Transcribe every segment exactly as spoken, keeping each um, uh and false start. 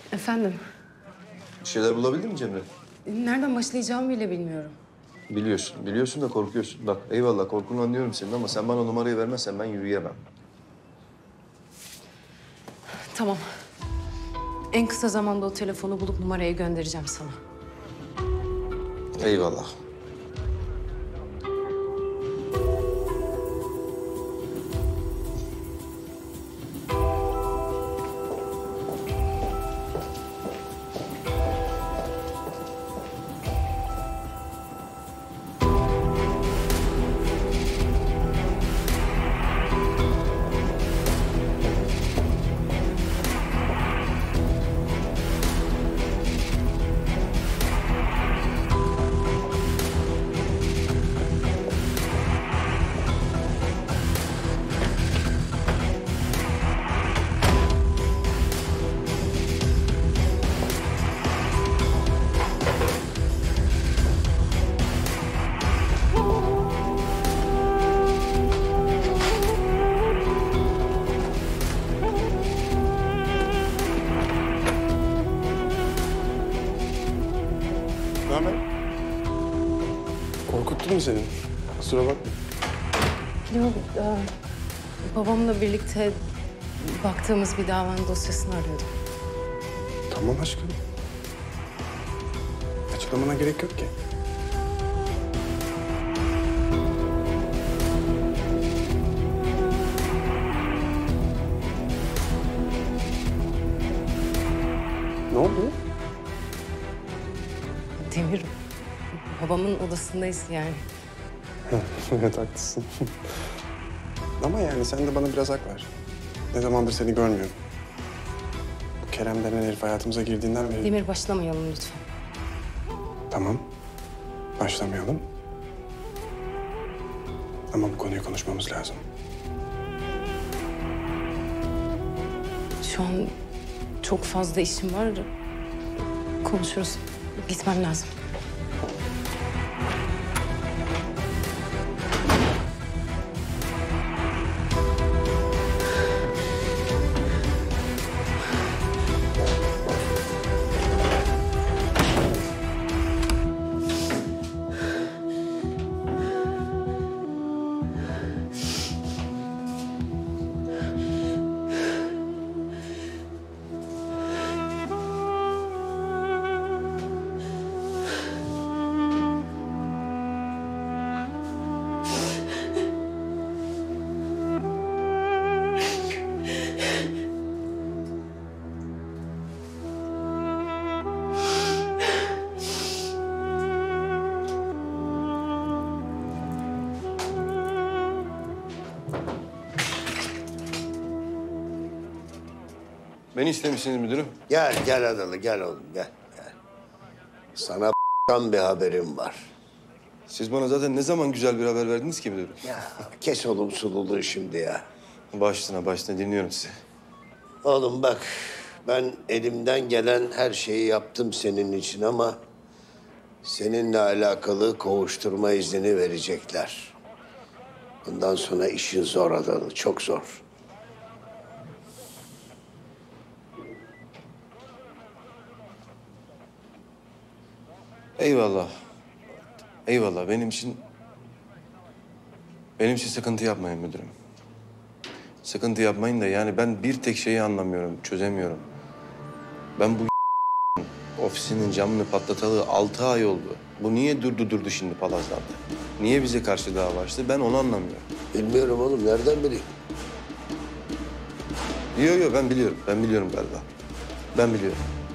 Efendim? Bir şeyler bulabildin mi Cemre? Nereden başlayacağımı bile bilmiyorum. Biliyorsun, biliyorsun da korkuyorsun. Bak eyvallah korkunu anlıyorum senin ama sen bana numarayı vermezsen ben yürüyemem. Tamam. En kısa zamanda o telefonu bulup numarayı göndereceğim sana. Eyvallah. Ne haber? Korkuttum mu seni? Kusura bakma. Yok, e, babamla birlikte baktığımız bir davanın dosyasını arıyordum. Tamam aşkım. Açıklamana gerek yok ki. Ne oldu? Demir, babamın odasındayız yani. Evet haklısın. Ama yani sen de bana biraz hak ver. Ne zamandır seni görmüyorum. Bu Kerem denen herif hayatımıza girdiğinden beri... Demir, başlamayalım lütfen. Tamam. Başlamayalım. Ama bu konuyu konuşmamız lazım. Şu an çok fazla işim var. Konuşuruz. Gitmem lazım. Beni istemişsiniz müdürüm. Gel, gel Adalı, gel oğlum, gel, gel. Sana bir haberim var. Siz bana zaten ne zaman güzel bir haber verdiniz ki müdürüm? Ya kes oğlum sululuğu şimdi ya. Başına başına dinliyorum sizi. Oğlum bak, ben elimden gelen her şeyi yaptım senin için ama... ...seninle alakalı kovuşturma iznini verecekler. Bundan sonra işin zor Adalı, çok zor. Eyvallah. Eyvallah. Benim için... Benim için sıkıntı yapmayın müdürüm. Sıkıntı yapmayın da yani ben bir tek şeyi anlamıyorum, çözemiyorum. Ben bu ofisinin camını patlatalı altı ay oldu. Bu niye durdu durdu şimdi palazlandı? Niye bize karşı dava açtı? Ben onu anlamıyorum. Bilmiyorum oğlum, nereden bileyim? Yok yok ben biliyorum. Ben biliyorum galiba. Ben biliyorum.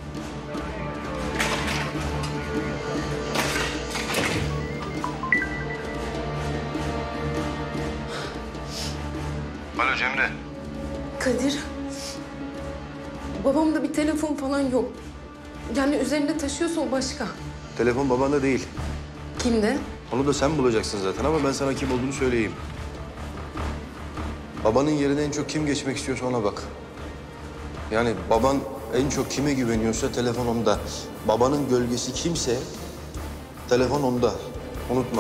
Alo Cemre. Kadir, babamda bir telefon falan yok. Yani üzerinde taşıyorsa o başka. Telefon babanda değil. Kimde? Onu da sen bulacaksın zaten ama ben sana kim olduğunu söyleyeyim. Babanın yerine en çok kim geçmek istiyorsa ona bak. Yani baban en çok kime güveniyorsa telefon onda. Babanın gölgesi kimse telefon onda. Unutma.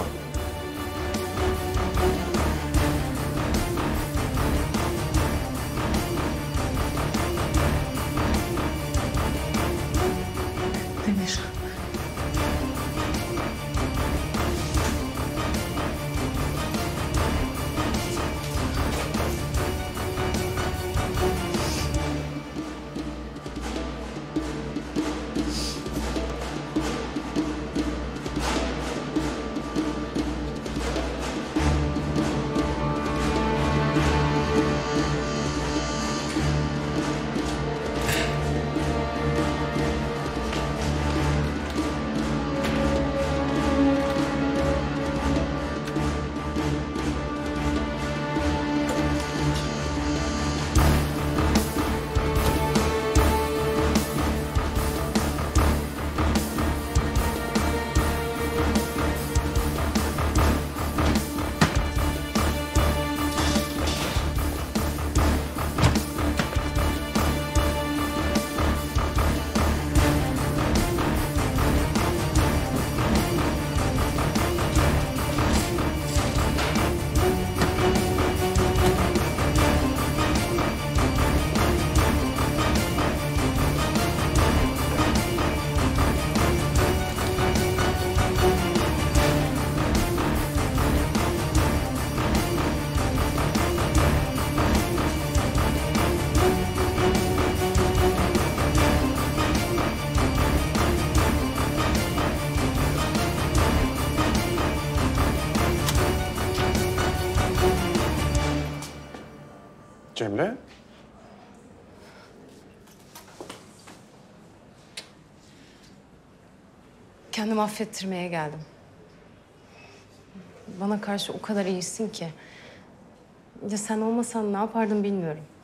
Cemre? Kendimi affettirmeye geldim. Bana karşı o kadar iyisin ki. Ya sen olmasan ne yapardım bilmiyorum.